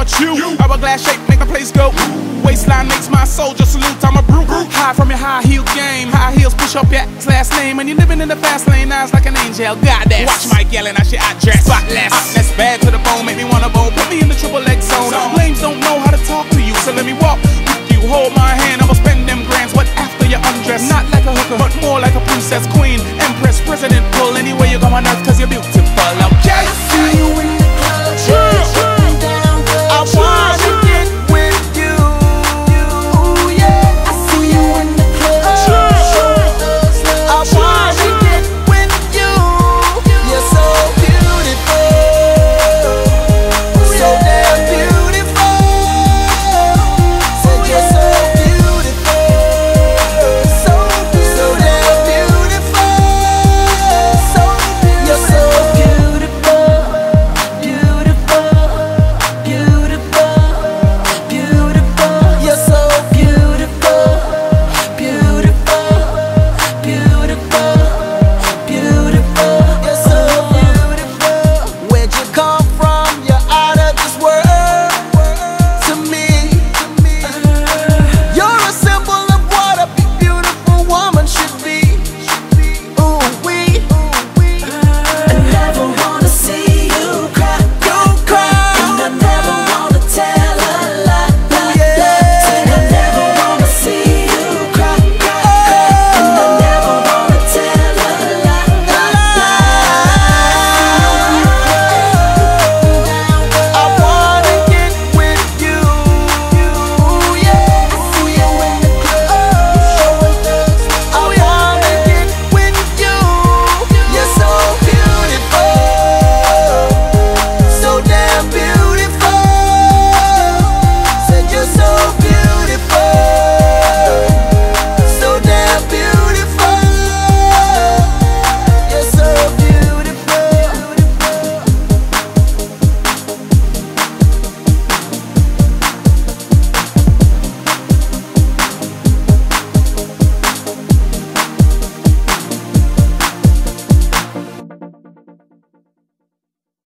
about you? Hourglass shape make my place go. Waistline makes my soldier salute. I'm a brute. High from your high heel game. High heels push up your last name. And you're living in the fast lane. Eyes like an angel. Goddess. Watch my yelling. I shit I dress. Spotless. That's bad to the bone. Make me wanna bone. Put me in the triple X zone. Lames don't know how to talk to you, so let me walk with you. Hold my hand. I'ma spend them grands. What after you undress? Not like a hooker, but more like a princess, queen, empress, president. Pull anywhere you go on earth.